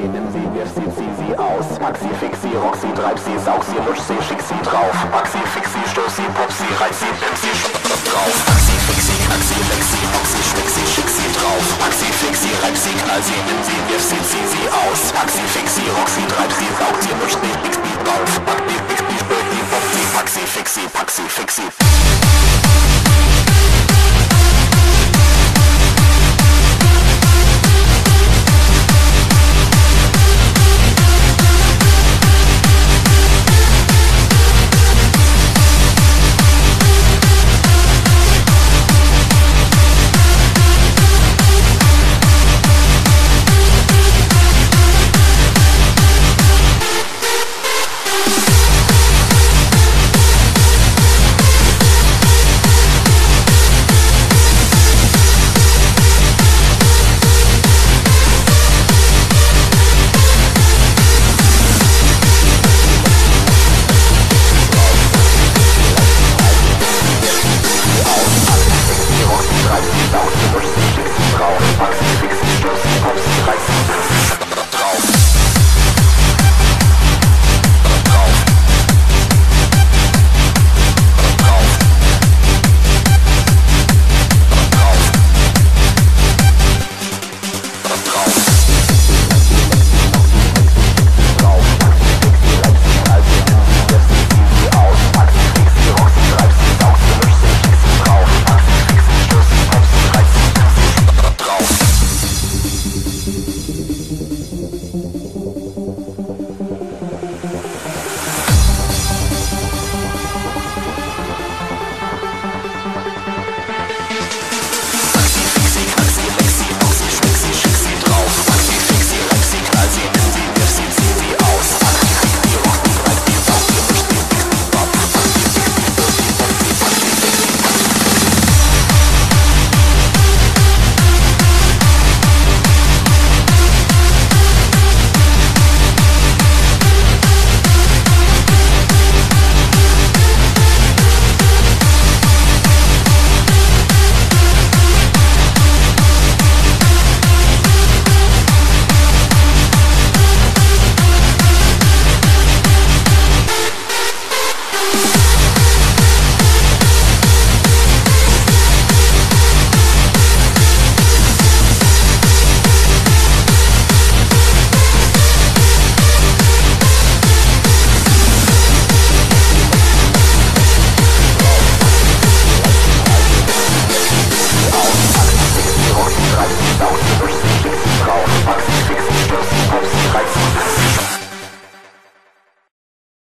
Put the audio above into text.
sie, nimm sie, wirf sie, zieh sie aus. Paxi, Fixi, rock sie, treib sie, saug sie, lusch sie, schick sie drauf. Paxi, Fixi, stoß sie, pop sie, reiz sie, nimm sie, drauf. Paxi, Fixi, knack sie, leck sie, rock sie, schwick sie, schick sie drauf. Paxi, Fixi, reib sie, knall sie, nimm sie, wirf sie, zieh sie aus. Paxi, Fixi, rock sie, treib sie, saug sie, lusch sie, schick sie drauf. Paxi, Fixi, pop sie, Paxi, Fixi, Paxi, Fixi.